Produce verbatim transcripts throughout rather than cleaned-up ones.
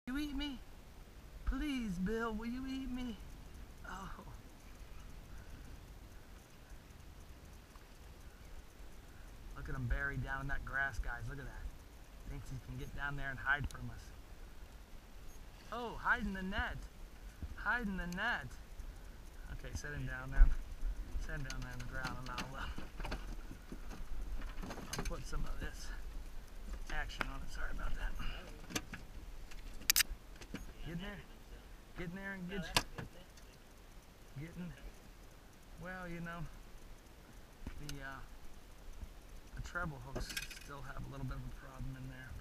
You eat me? Please, Bill, will you eat me? Oh. Look at him buried down in that grass, guys. Look at that. Thinks he can get down there and hide from us. Oh, hide in the net. Hide in the net. Okay, set him down there. Set him down there on the ground, and I'll, uh, I'll put some of this action on it. Sorry about that. Get in there. Get in there and get you. Getting. Well, you know, the uh, the treble hooks still have a little bit of a problem in there,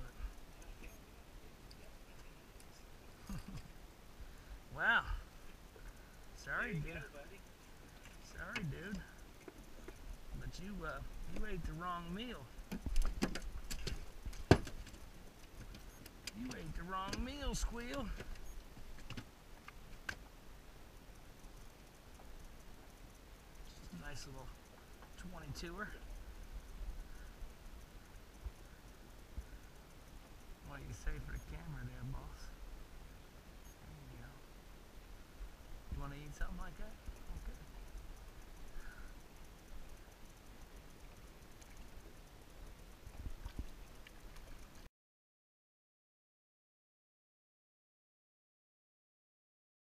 but wow. Sorry, dude. Sorry, dude. But you uh, you ate the wrong meal. You ate the wrong meal, Squeal. Nice little twenty-two-er. What do you say for the camera there, boss? There you go. You want to eat something like that?